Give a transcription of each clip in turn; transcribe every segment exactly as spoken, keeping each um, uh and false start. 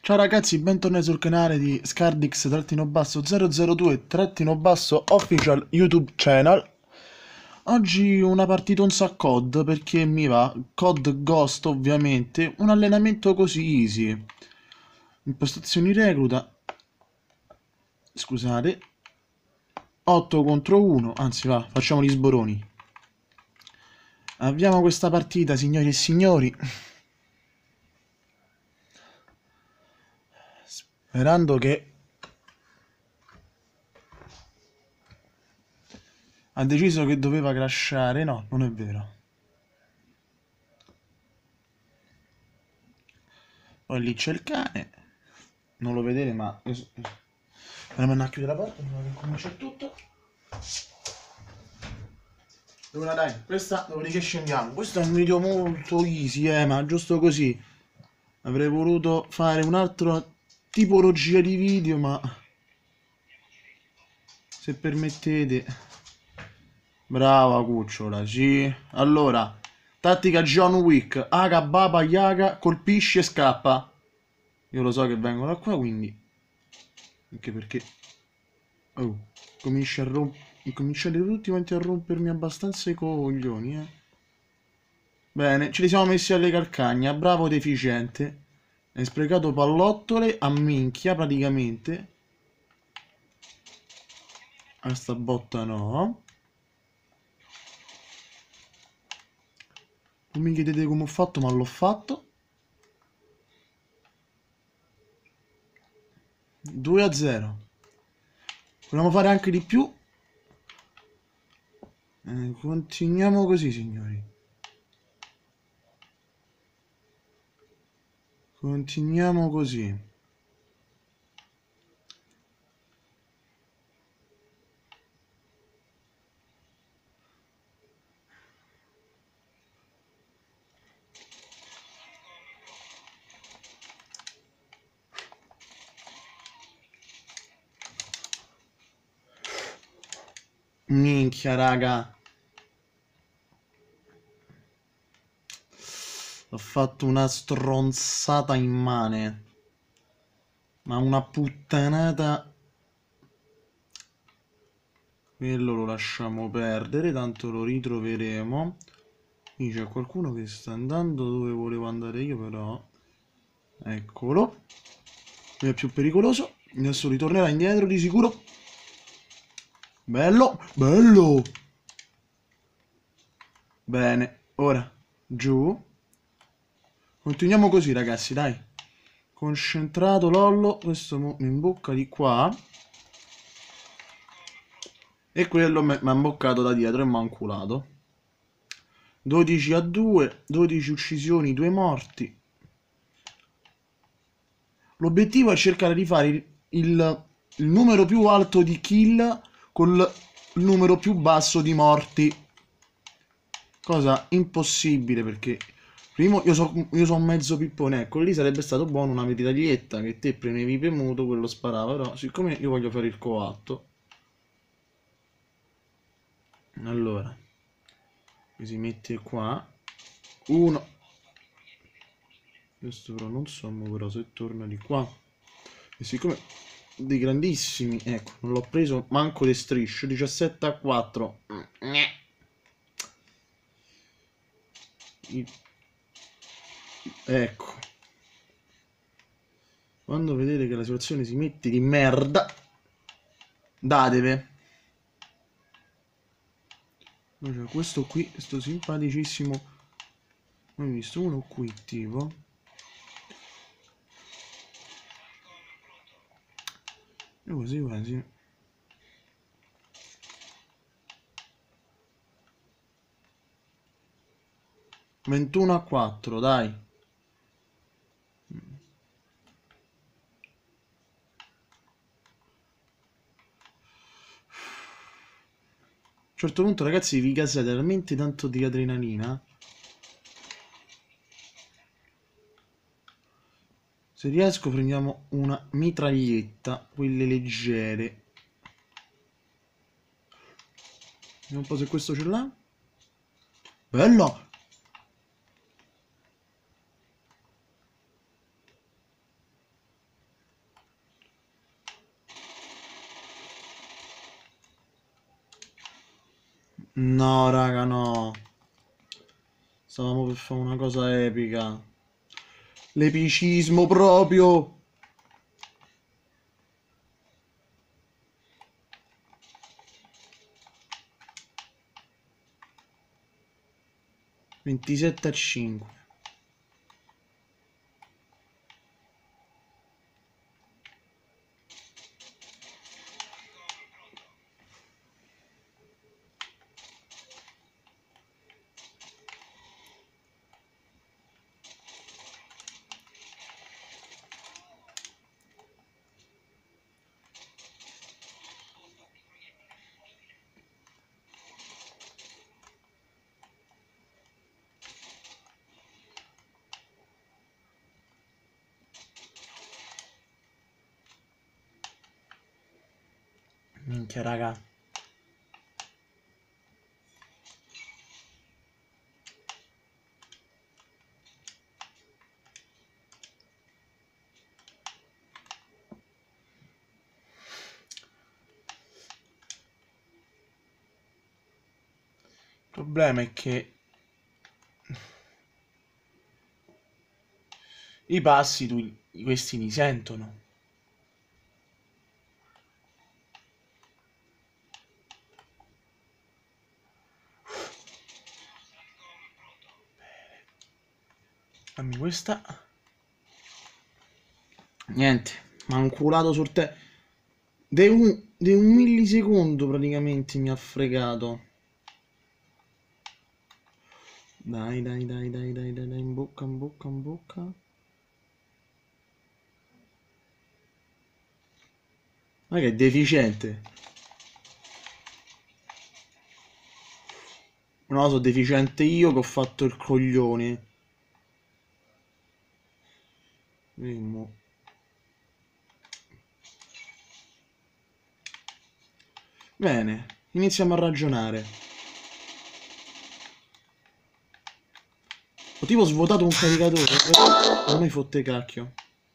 Ciao ragazzi, bentornati sul canale di Scardix-zero zero due-official YouTube channel. Oggi una partitonza a C O D perché mi va, C O D Ghost ovviamente, un allenamento così easy. Impostazioni recluta, scusate, otto contro uno, anzi va, facciamo gli sboroni. Avviamo questa partita, signori e signori. Sperando che... Ha deciso che doveva crashare, no, non è vero. Poi lì c'è il cane, non lo vedete ma... Andiamo a chiudere la porta prima che comincia tutto. Allora dai, questa, dopodiché scendiamo. Questo è un video molto easy, eh, ma giusto così. Avrei voluto fare un'altra tipologia di video, ma... Se permettete... Brava cucciola, sì. Allora, tattica John Wick. Aga, baba, yaga, colpisci e scappa. Io lo so che vengono da qua, quindi... Anche perché... Oh, comincia a rompere... Cominciate tutti quanti a rompermi abbastanza i coglioni, eh. Bene, ce li siamo messi alle calcagna. Bravo deficiente. Hai sprecato pallottole a minchia, praticamente. A sta botta no. Non mi chiedete come ho fatto, ma l'ho fatto. due a zero. Vogliamo fare anche di più? Eh, continuiamo così, signori. Continuiamo così. Minchia, raga. Ho fatto una stronzata immane. Ma una puttanata. Quello lo lasciamo perdere, tanto lo ritroveremo. Qui c'è qualcuno che sta andando dove volevo andare io, però. Eccolo. Qui è più pericoloso. Adesso ritornerà indietro di sicuro. Bello, bello. Bene, ora giù. Continuiamo così, ragazzi, dai. Concentrato, Lollo. Questo mi imbocca di qua. E quello mi ha imboccato da dietro e mi ha inculato. dodici a due, dodici uccisioni, due morti. L'obiettivo è cercare di fare il, il, il numero più alto di kill con il numero più basso di morti. Cosa impossibile perché... Primo, io sono io so mezzo pippone, ecco, lì sarebbe stato buono una mitraglietta che te premevi premuto, quello sparava, però siccome io voglio fare il coatto. Allora, si mette qua. Uno. Questo però non so, però se torna di qua. E siccome dei grandissimi, ecco, non l'ho preso manco le strisce, diciassette a quattro. Ecco. Quando vedete che la situazione si mette di merda, dateve. C'è questo qui, questo simpaticissimo. Ho visto uno qui tipo. E così quasi. ventuno a quattro, dai. A un certo punto, ragazzi, vi gasate talmente tanto di adrenalina. Se riesco prendiamo una mitraglietta, quelle leggere. Vediamo un po' se questo ce l'ha. Bello! No, raga, no. Stavamo per fare una cosa epica. L'epicismo proprio. ventisette a cinque. Minchia, raga. Il problema è che i passi tu, questi li sentono. Dammi questa. Niente, mi ha inculato sul te. De un, de un millisecondo praticamente mi ha fregato. Dai, dai, dai, dai, dai, dai, dai, in bocca, in bocca, in bocca. Ma che è deficiente. No, sono deficiente io che ho fatto il coglione. Vediamo. Bene, iniziamo a ragionare. Ho tipo svuotato un caricatore, però non mi fotte cacchio.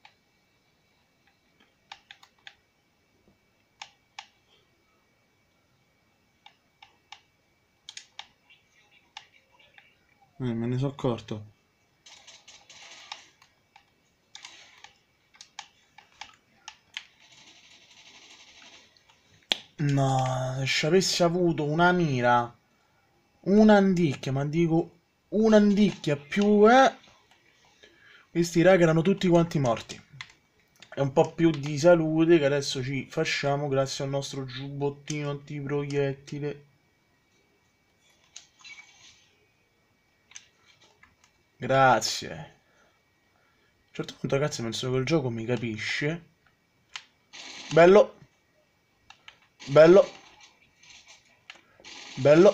Eh, me ne sono accorto. No, se avessi avuto una mira, un'anticchia, ma dico un'anticchia più, eh. Questi raga erano tutti quanti morti. E un po' più di salute che adesso ci facciamo grazie al nostro giubbottino antiproiettile. Grazie. A un certo punto, ragazzi, penso che il gioco mi capisce. Bello. Bello. Bello.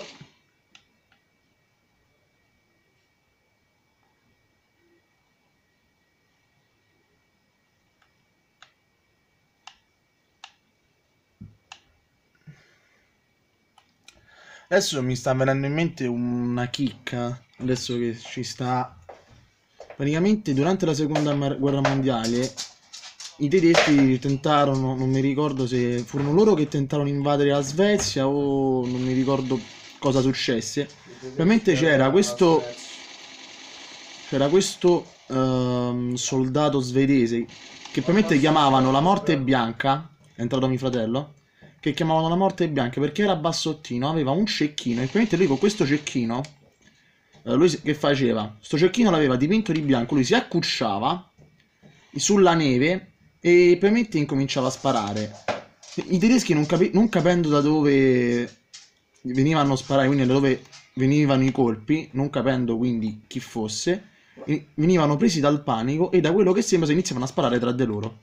Adesso mi sta venendo in mente una chicca. Adesso che ci sta. Praticamente durante la seconda guerra mondiale i tedeschi tentarono, non mi ricordo se furono loro che tentarono di invadere la Svezia o non mi ricordo cosa successe. Ovviamente c'era questo c'era questo ehm, soldato svedese che probabilmente chiamavano la morte bianca, è entrato mio fratello, che chiamavano la morte bianca perché era bassottino, aveva un cecchino e probabilmente lui con questo cecchino, eh, lui che faceva? Sto cecchino l'aveva dipinto di bianco, lui si accucciava sulla neve e probabilmente incominciava a sparare. I tedeschi non, capi- non capendo da dove venivano a sparare, quindi da dove venivano i colpi, non capendo quindi chi fosse, venivano presi dal panico e da quello che sembra si iniziavano a sparare tra di loro.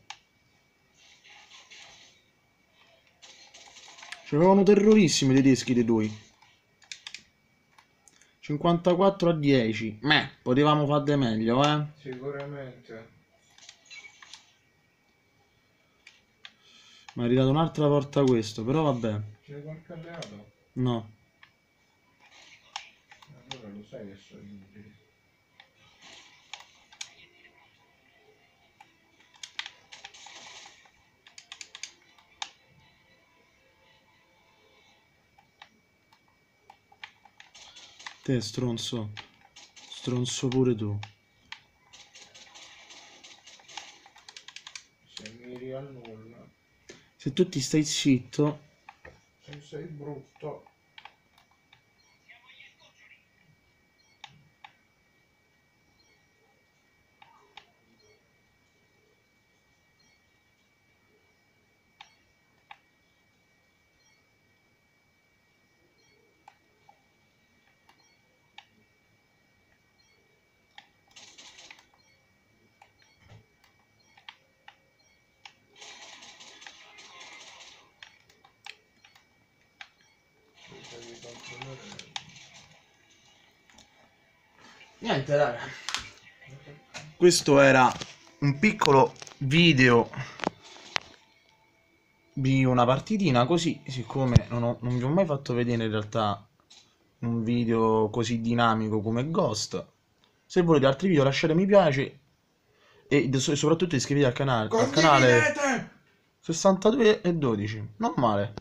C'erano terrorissimi i tedeschi dei due. cinquantaquattro a dieci. Meh, potevamo fare meglio, eh. Sicuramente. Mi ha ridato un'altra volta questo, però vabbè. C'è qualche alleato? No. Allora lo sai che sono inutili. Te stronzo. Stronzo pure tu. Se miri a nulla. Se tu ti stai zitto. Se sei brutto. Devi controllare. Niente raga. Questo era un piccolo video di una partitina così, siccome non, ho, non vi ho mai fatto vedere in realtà un video così dinamico come Ghost. Se volete altri video lasciate mi piace e soprattutto iscrivetevi al canale, al canale sessantadue e dodici, non male.